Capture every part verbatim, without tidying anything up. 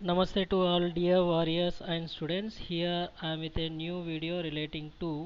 Namaste to all dear warriors and students. Here I am with a new video relating to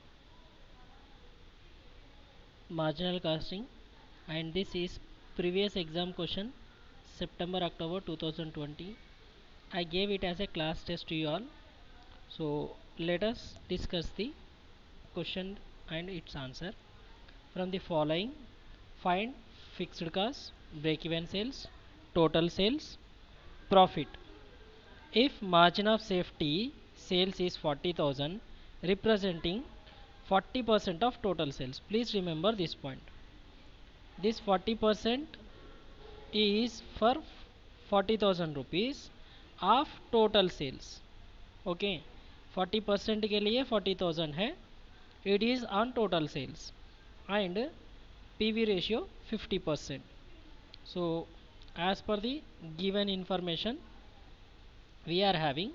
marginal costing, and this is previous exam question September October two thousand twenty. I gave it as a class test to you all. So let us discuss the question and its answer. From the following, find fixed cost, break even sales, total sales, profit. If margin of safety sales is forty thousand, representing forty percent of total sales. Please remember this point. This forty percent is for forty thousand rupees of total sales. Okay, forty percent के लिए forty thousand है. It is on total sales and P V ratio fifty percent. So as per the given information, we are having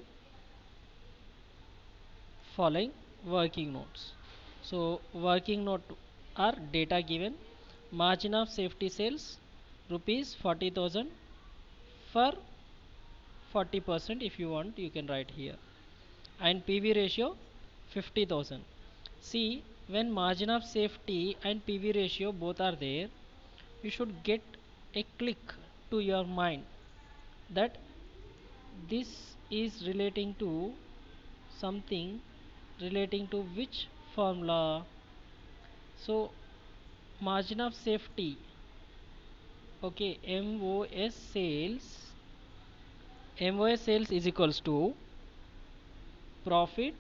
following working notes. So working note are data given. Margin of safety sales rupees forty thousand for forty percent. If you want, you can write here, and P V ratio fifty thousand. See, when margin of safety and P V ratio both are there, you should get a click to your mind that this is relating to something relating to which formula. So margin of safety, okay, M O S sales, M O S sales is equals to profit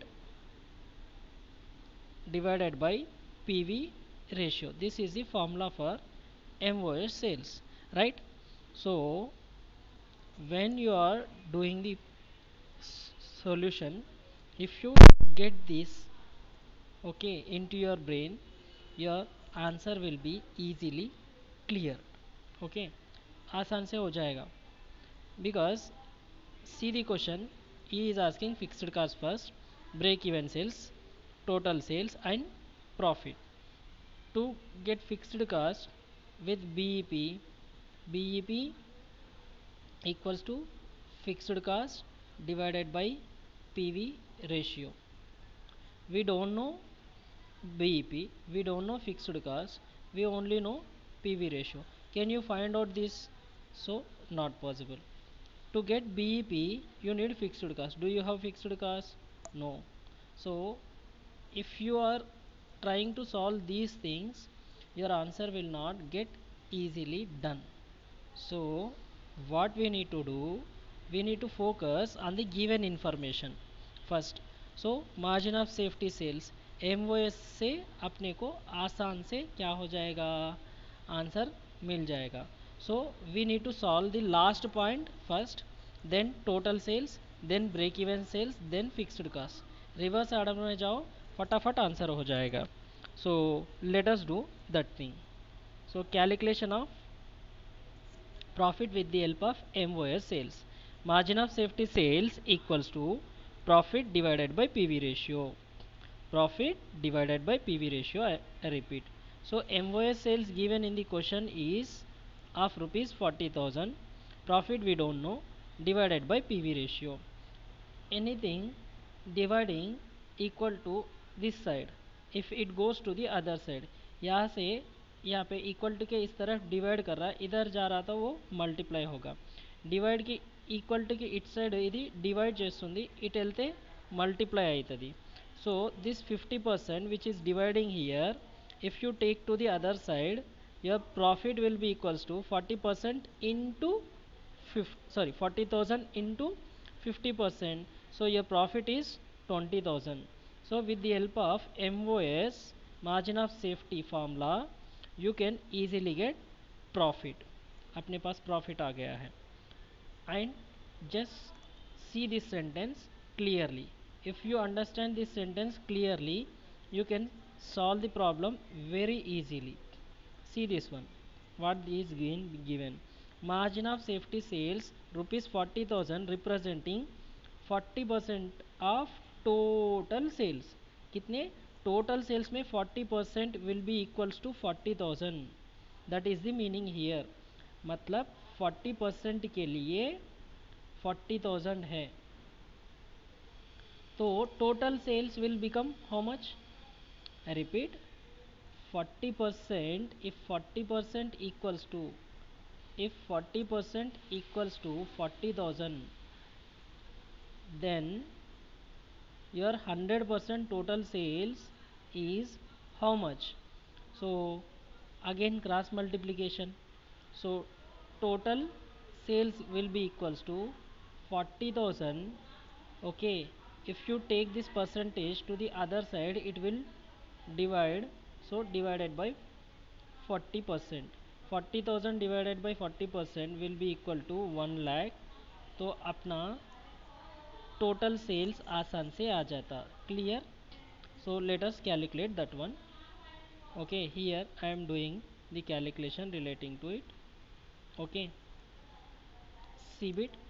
divided by P V ratio. This is the formula for M O S sales, right? So when you are doing the solution, if you get this okay into your brain, your answer will be easily clear. Okay, आसान से हो जाएगा. Because see the question, he is asking fixed cost first, break even sales, total sales and profit. To get fixed cost with B E P, B E P equals to fixed cost divided by P V ratio. We don't know B E P, we don't know fixed cost, we only know P V ratio. Can you find out this? So not possible. To get B E P, you need fixed cost. Do you have fixed cost? No. So if you are trying to solve these things, your answer will not get easily done. So what we need to do, we need to focus on the given information first. So margin of safety sales, M O S से अपने को आसान से क्या हो जाएगा, answer मिल जाएगा. So we need to solve the last point first, then total sales, then break even sales, then fixed cost. Reverse order में जाओ, फटाफट आंसर हो जाएगा. So let us do that thing. So calculation of profit with the help of M O S sales. Margin of safety sales equals to profit divided by P V ratio. Profit divided by P V ratio, I, I repeat. So M O S sales given in the question is of rupees forty thousand. Profit we don't know, divided by P V ratio. Anything dividing equal to this side, if it goes to the other side, यहाँ से यहाँ पे equal to के इस तरफ divide कर रहा है, इधर जा रहा था वो मल्टीप्लाई होगा. डिवाइड की ఈక్వల్ టుకి ఇట్ సైడ్ ఇది డివైడ్ చేస్తుంది, ఇటు వెళ్తే మల్టిప్లై అవుతుంది. So this fifty percent which is dividing here, if you take to the other side, your profit will be equals to forty percent into fif sorry forty thousand into fifty percent. So your profit is twenty thousand. So with the help of MOS margin of safety formula you can easily get profit. अपने पास profit आ गया है. And just see this sentence clearly. If you understand this sentence clearly, you can solve the problem very easily. See this one, what is given given margin of safety sales rupees forty thousand representing forty percent of total sales. कितने total sales में forty percent will be equals to forty thousand. That is the meaning here. मतलब forty percent के लिए forty thousand है, तो total sales will become how much? I repeat, forty percent, if forty percent equals to, if forty percent equals to forty thousand, then your one hundred percent total sales is how much? So again cross multiplication, so total sales will be equals to forty thousand. Okay, if you take this percentage to the other side, it will divide, so divided by forty percent. forty thousand divided by forty percent will be equal to one lakh. तो अपना total sales आसान से आ जाता. Clear? So let us calculate that one. Okay, here I am doing the calculation relating to it. Okay, cbit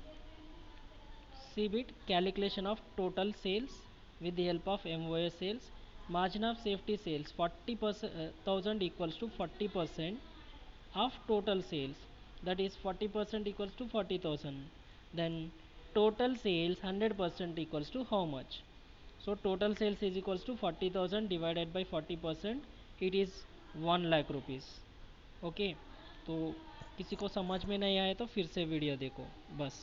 cbit calculation of total sales with the help of M O S sales. Margin of safety sales forty percent uh, thousand equals to forty percent of total sales, that is forty percent equals to forty thousand. Then total sales one hundred percent equals to how much? So total sales is equals to forty thousand divided by forty percent, it is one lakh rupees. Okay, तो किसी को समझ में नहीं आया तो फिर से वीडियो देखो बस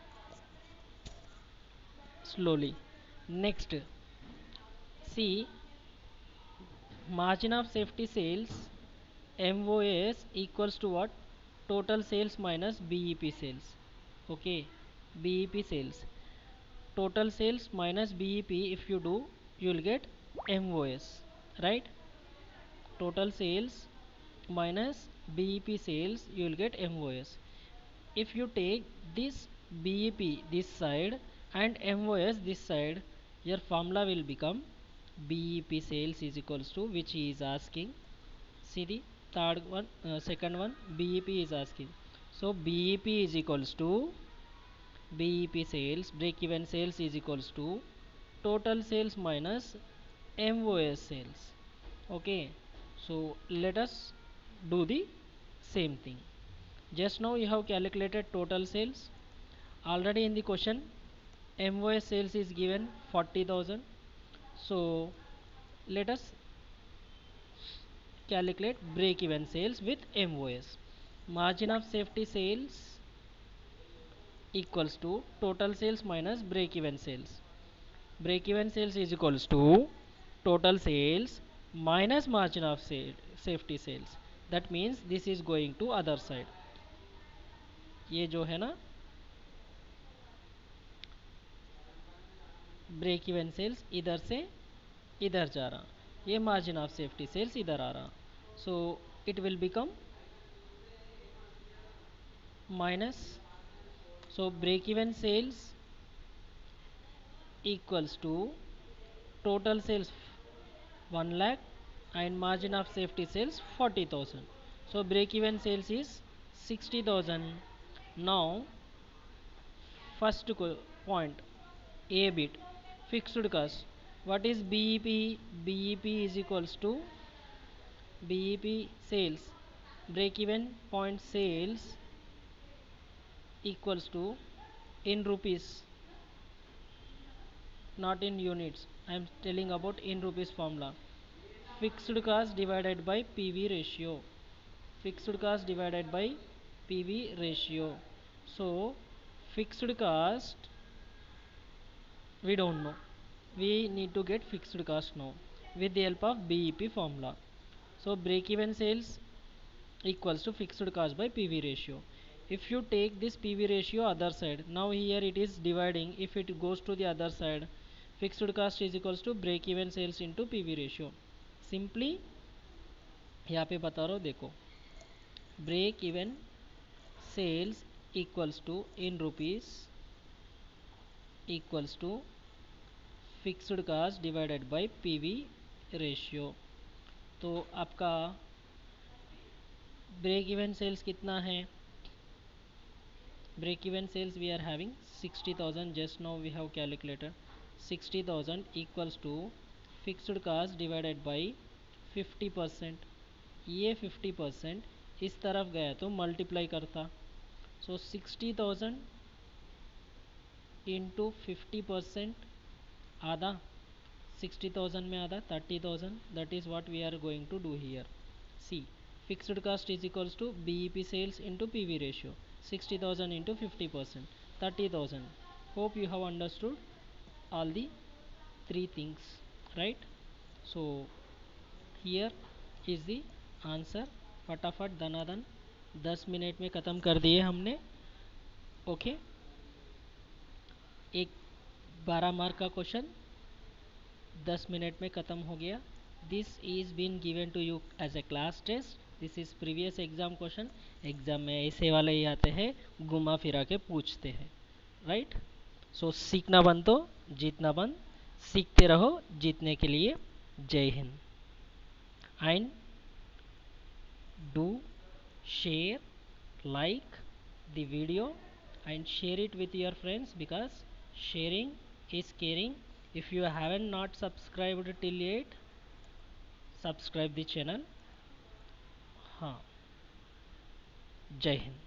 slowly. Next, see margin of safety sales M O S equals to what? Total sales minus B E P sales. Okay, B E P sales, total sales minus B E P, if you do, you will get M O S, right? Total sales minus B E P sales, you will get M O S. If you take this B E P this side and M O S this side, your formula will become B E P sales is equals to, which he is asking. See the third one, uh, second one, B E P is asking. So B E P is equals to B E P sales, break even sales is equals to total sales minus M O S sales. Okay, so let us do the same thing. Just now you have calculated total sales. Already in the question M O S sales is given forty thousand. So let us calculate break even sales with M O S. Margin of safety sales equals to total sales minus break even sales. Break even sales is equals to total sales minus margin of sale, safety sales. That means this is going to other side. ये जो है ना break even sales इधर से इधर जा रहा, ये मार्जिन ऑफ सेफ्टी सेल्स इधर आ रहा. So it will become minus, so break even sales equals to total sales one lakh and margin of safety sales forty thousand. So break even sales is sixty thousand. Now first point, A bit, fixed cost. What is B E P? B E P is equals to B E P sales, break even point sales equals to in rupees, not in units. I am telling about in rupees formula. Fixed cost divided by P V ratio. Fixed cost divided by P V ratio. So fixed cost we don't know. We need to get fixed cost now with the help of B E P formula. So break even sales equals to fixed cost by P V ratio. If you take this P V ratio other side, now here it is dividing, if it goes to the other side, fixed cost is equals to break even sales into P V ratio. Simply यहाँ पे बता रहा हूँ, देखो break even sales equals to in rupees equals to fixed cost divided by P V ratio. तो आपका break even sales कितना है? break even sales we are having sixty thousand. Just now we have calculated sixty thousand equals to fixed cost divided by fifty percent. ये fifty percent इस तरफ गया तो multiply करता, so sixty thousand into fifty percent, आधा, sixty thousand में आधा thirty thousand, that is what we are going to do here. See, fixed cost is equals to B E P sales into P V ratio, sixty thousand into fifty percent, thirty thousand. Hope you have understood all the three things, right? So here is the answer. फटाफट धनाधन दस minute में ख़त्म कर दिए हमने. Okay okay? एक बारह mark का क्वेश्चन दस मिनट में ख़त्म हो गया. This is been given to you as a class test. This is previous exam question. Exam में ऐसे वाले ही आते हैं, घुमा फिरा के पूछते हैं, राइट? सो सीखना बंद तो जीतना बंद. सीखते रहो जीतने के लिए. जय हिंद. And do share, like the video and share it with your friends, because sharing is caring. If you haven't not subscribed till yet, subscribe the channel. हाँ, जय हिंद.